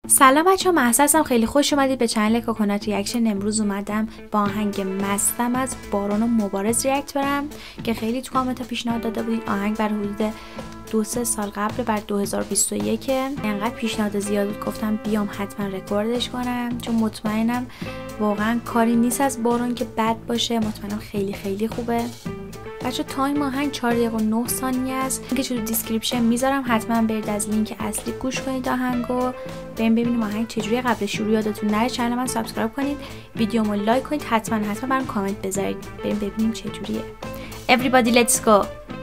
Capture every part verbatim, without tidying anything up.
سلام بچه ها، مهسا هستم. خیلی خوش اومدید به چنل کوکونات ریاکشن. امروز اومدم با آهنگ مستم از بارون و مبارز ریاکت برم که خیلی تو کامنت پیشنهاد داده بودید. آهنگ بر حدود دو سه سال قبل، بر دو هزار و بیست و یک. انقدر پیشنهاد زیاد بود گفتم بیام حتما رکوردش کنم، چون مطمئنم واقعا کاری نیست از بارون که بد باشه. مطمئنم خیلی خیلی خوبه. بچه تایم آهنگ چهار دقیقه و نه ثانیه است که تو دیسکریپشن میذارم، حتما برید از لینک اصلی گوش کنید آهنگو. بریم ببینیم آهنگ چجوریه. قبل شروع یادتون نره چنل من سابسکرایب کنید، ویدیومو لایک کنید، حتما حتما برام کامنت بذارید. بریم ببینیم چجوریه. Everybody let's go.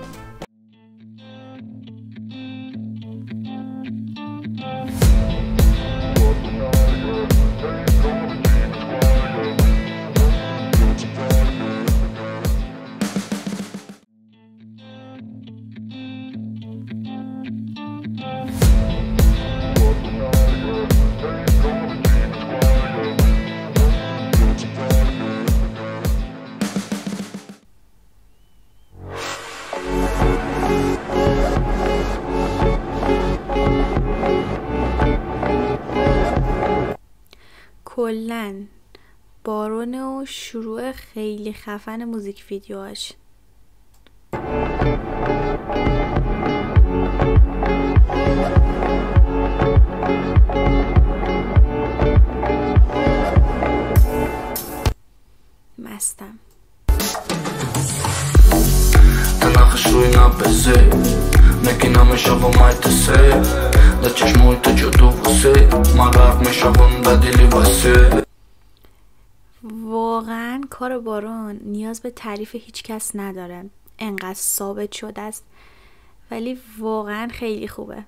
کلن بارون و شروع خیلی خفن موزیک ویدیوهاش. مستم. تنخش روی نبزه نگینم شبا مایتسه در چشموی تو جدو واسه من غرق میشم در دلی واسه. واقعا کار بارون نیاز به تعریف هیچ کس نداره، انقدر ثابت شده است، ولی واقعا خیلی خوبه.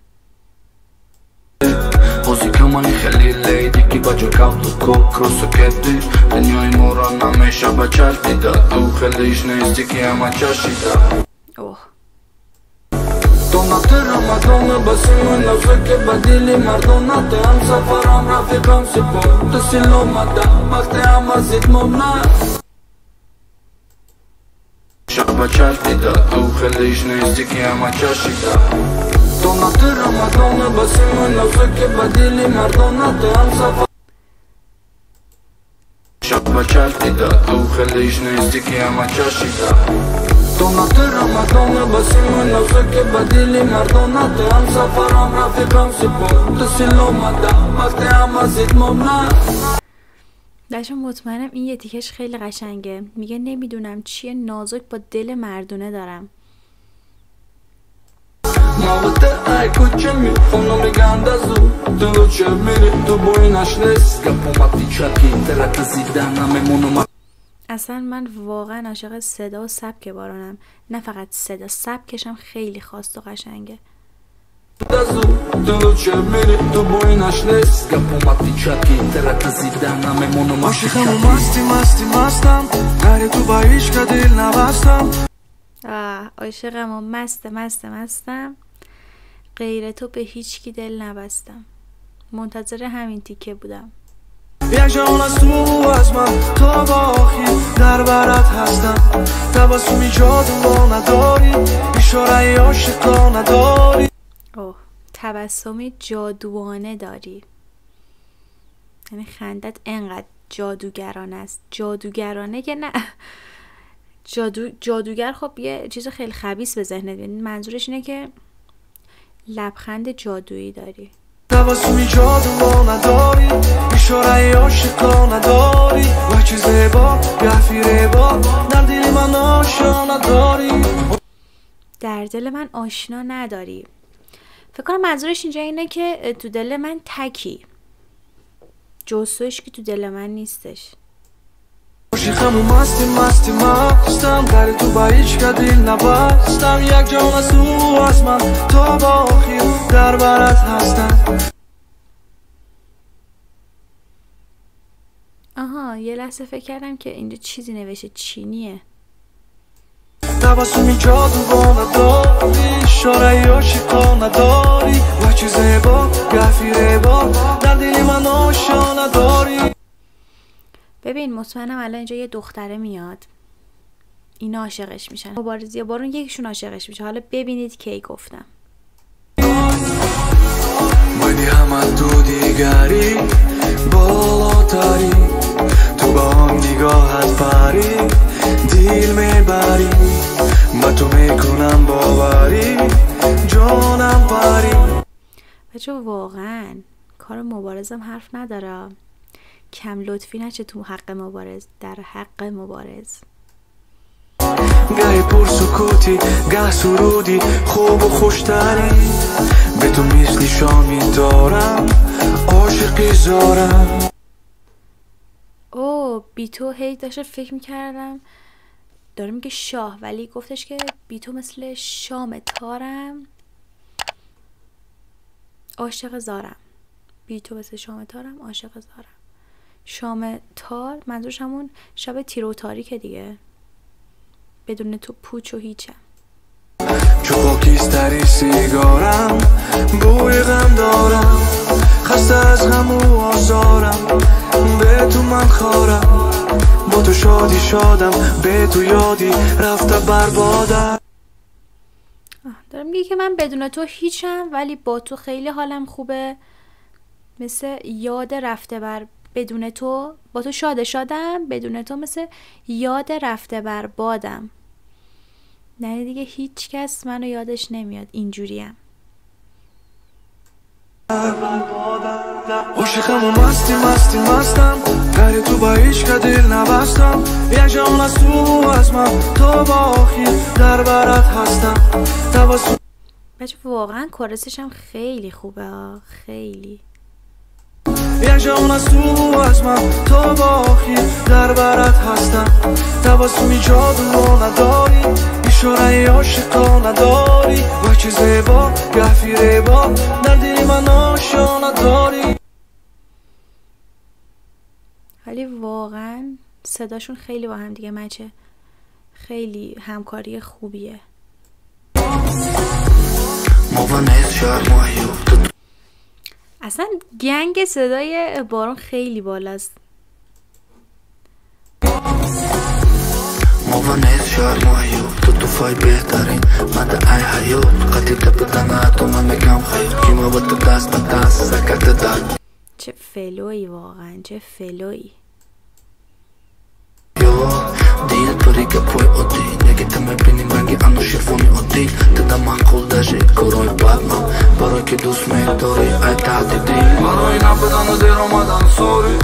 موزیک منی خیلی لیدی که با جو کفت و کروسو کدی دنیای مورا نمیشه با چشم دیده تو خیلیش نیستی که همه چشیده. اوه دونات رمضان بسیم نوزه که بدیلی مردونات هم سفرم رفیقم سپور دستیل اومده وقتی هم ازید ممنه شب چشم دیده تو خیلیش نیستی که همه چشیده. دونات رمضان بسیم نوزه که بدیلی مردونات هم سفرم شب چشم دیده تو خیلیش نیستی که همه چشیده. دونات رمضان بسیم نوزه که بدیلی مردونات هم سفرم رفیقم سپور دستیل اومده وقتی هم ازید ممنه. داشتم مطمئنم این یه تیکش خیلی قشنگه. میگه نمیدونم چیه نازک با دل مردونه دارم. مالته ای کوچه می خونو میگنده زو دلو چه میری تو بوینش نیست گپومتی چکی درک زیدن نمیمونم. اصلا من واقعا عاشق صدا و سبک بارونم، نه فقط صدا، سبکشم خیلی خاص و قشنگه. دزو دلو چه میری تو بوینش نیست گپومتی چکی درک زیدن نمیمونم. عاشقم و مستی مستی مستم غیر تو با هیچ که دل نبستم. آه عاشقم و مست مست مستم غیر تو به هیچ کی دل نبستم. منتظر همین تیکه بودم. یک جان از تو از من تا با آخر در برات هستم. تبسمی جادو نداری اشاره عاشقا نداری. اوه تبسمی جادوانه داری، یعنی خندت انقدر جادوگرانه است. جادوگرانه که نه، جادو جادوگر خب یه چیز خیلی خبیث به ذهنت میاد. منظورش اینه که لبخند جادویی داری. تبسمی جادو نداری اشاره عاشقا نداری و چه زیبا گفیره با در دل من آشنا نداری. در دل من آشنا نداری. فکر کنم منظورش اینجا اینه که تو دل من تکی، جزوش که تو دل من نیستش. عاشقم و مستی مستی مستم غیر تو با هیچ که دل نبستم. یک جان از تو از من تا با آخر در برات هستم. آها یه لحظه فکر کردم که اینجا چیزی نوشته چینیه. تبسمی جادو نداری اشاره عاشقا نداری و چه زیبا گفیره با در دل من آشنا نداری. ببین مطمئنم الان اینجا یه دختره میاد، اینا عاشقش میشن. مبارزی بارون یکیشون عاشقش میشه. حالا ببینید کی گفتم. اومدی همه تو دیگری بالاتری تو با هم نگاهت پری دیل میبری با تو میکنم باوری جانم پری. بچه واقعا کار مبارزم حرف نداره، کم لطفی نشه تو حق مبارز، در حق مبارز. گه پر سکوتی گه سرودی خوب و خوشتری به تو مثل شامی دارم عاشقی زارم. او بی تو هی داشت فکر میکردم داره میگه شاه ولی گفتش که بی تو مثل شام تارم عاشق زارم. بی تو مثل شام تارم عاشق زارم. شام تار منظورش همون شب تیر و تاریکه دیگه، بدون تو پوچ و هیچم. چو خاکستری سیگارم بوی غم دارم خسته از غم و آزارم به تو من خارم با تو شادی شادم به تو یادی رفته بربادم. دارم میگه که من بدون تو هیچم ولی با تو خیلی حالم خوبه، مثل یاد رفته بر بدون تو، با تو شاد شادم بدون تو مثل یاد رفته بر بادم. نه دیگه هیچ کس منو یادش نمیاد اینجوریم. عاشقم و مستی مستی مستم غیر تو با هیچ که دل نبستم یک جان از تو از من تا با آخر در برات هستم. توسط بچه واقعا کورسش هم خیلی خوبه، خیلی. یک جان از تو از من تا با آخر در برات هستم. تبسمی جادو نداری اشاره عاشقا نداری و چه زیبا گهفی ریبا در دل من آشنا داری. ولی واقعا صداشون خیلی با هم دیگه مچه، خیلی همکاری خوبیه. اصلا گنگ صدای بارون خیلی بالاست. موانع شهر ماهیو تو توفای بهترین مده ای حیات قدیده بدنه تو من میگم خیلی کیما با تو دست به دست سکت دار. چه فلوی واقعا، چه فلوی. دیل پری که پوی اودی نگه تا میبینیم رنگی انو شیفونی اودی تدا من قول داشی کروی باد من برای که دوست میداری ای تحدیدی برای نبودن و دیر آمدن سوری.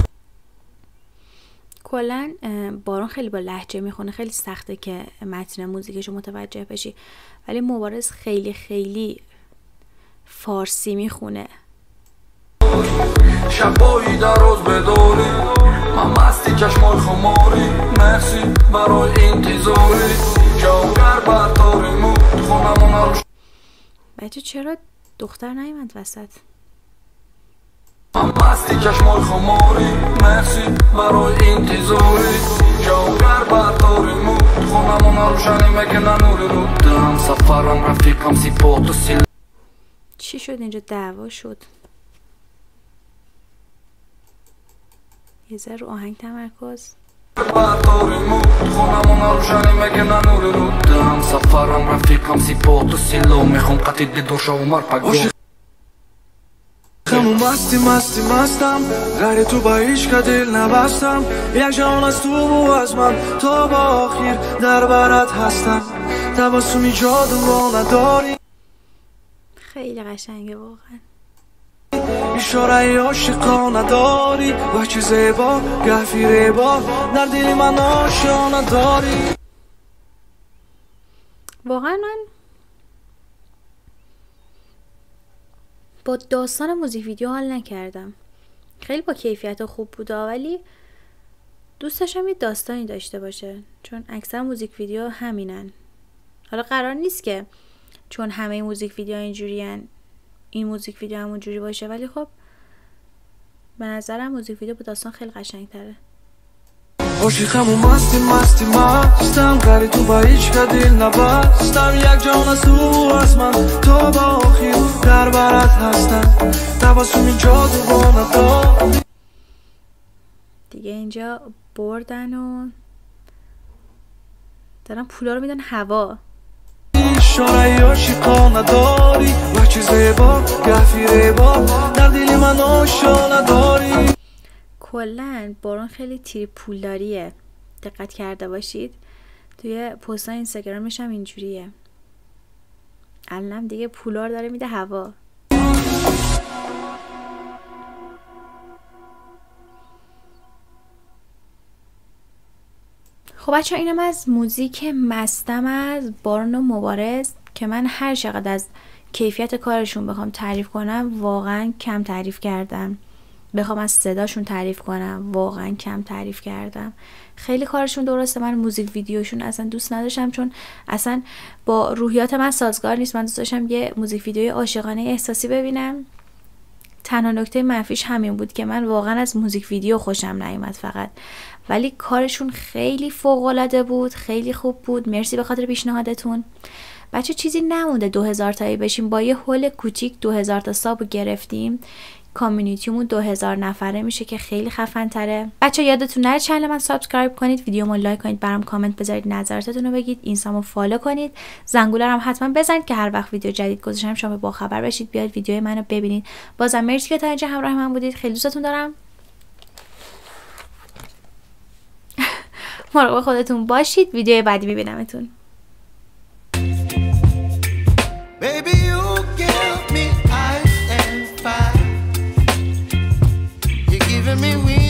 کلا بارون خیلی با لهجه میخونه، خیلی سخته که متن موزیکشو متوجه بشی، ولی مبارز خیلی خیلی فارسی میخونه. شبایی در روز بداری من مستی چشمای خماری مرسی برای انتظاری جاگر برداری مو خونمون رو. بچه چرا دختر نیومد وسط؟ من مستی چشمای خماری مرسی برای انتظاری جاگر برداری مو خونمون روشنی میکنن نوری رو دارم سفرم رفیقم سی پاتو سیل. چی شد اینجا؟ دعوا شد. یه ذره رو آهنگ تمرکز. برداری مو خونمون روشنی میکنن نوری رو دارم سفرم رفیقم سی پاتو سیلو میخوام قطید دوشا و مرپگو. خمو مستی مستی مستم غیر تو با هیچ که دل نبستم یک جان از تو و از من تا با آخر در برات هستم. تبسمی جادو نداری خیلی قشنگه واقعا. اشاره عاشقا نداری و چه زیبا گهفی ریبا در دل من آشنا داری. واقعا من با داستان موزیک ویدیو حال نکردم، خیلی با کیفیت خوب بوده ولی دوست داشتم یه داستانی داشته باشه، چون اکثر موزیک ویدیو همینن. حالا قرار نیست که چون همه موزیک ویدیو اینجورین این موزیک ویدیو همون جوری باشه، ولی خب به نظرم موزیک ویدیو با داستان خیلی قشنگ تره. عاشقم و مستی مستی مستم غیر تو با هیچ که دل نبستم یک جان از تو از من تا با آخر در برات هستم. تبسمی جادو نداری دیگه اینجا بردن و دارن پولا رو میدن هوا. اشاره عاشقا نداری و چیزای با گفیره با در دل من آشا نداری. کلن بارون خیلی تیر پولداریه، دقت کرده باشید توی پست اینستاگرامش هم اینجوریه. الان دیگه پولار داره میده هوا. خب بچه اینم از موزیک مستم از بارون و مبارز که من هر چقدر از کیفیت کارشون بخوام تعریف کنم واقعا کم تعریف کردم، بخوام از صداشون تعریف کنم واقعا کم تعریف کردم. خیلی کارشون درسته، من موزیک ویدیوشون اصلا دوست نداشتم چون اصلا با روحیات من سازگار نیست. من دوست داشتم یه موزیک ویدیوی عاشقانه احساسی ببینم. تنها نکته منفیش همین بود که من واقعا از موزیک ویدیو خوشم نیومد فقط، ولی کارشون خیلی فوق العاده بود، خیلی خوب بود. مرسی به خاطر پیشنهادتون. بچه چیزی نمونده دو هزار تایی بشیم، با یه هول کوچیک دو هزار تا ساب گرفتیم. کامیونیتیمون دو هزار نفره میشه که خیلی خفن تره. بچه یادتون نره چنل من سابسکرایب کنید، ویدیومو لایک کنید، برام کامنت بذارید، نظراتتون رو بگید، اینستامو فالو کنید، زنگوله رو هم حتما بزنید که هر وقت ویدیو جدید گذاشتم شما با خبر بشید، بیاید ویدیوی منو ببینید. بازم مرسی که تا اینجا همراه من بودید، خیلی دوستتون دارم. مراقب خودتون باشید. ویدیو بعدی میبینمتون. Baby, you give me ice and fire. You're giving me wings.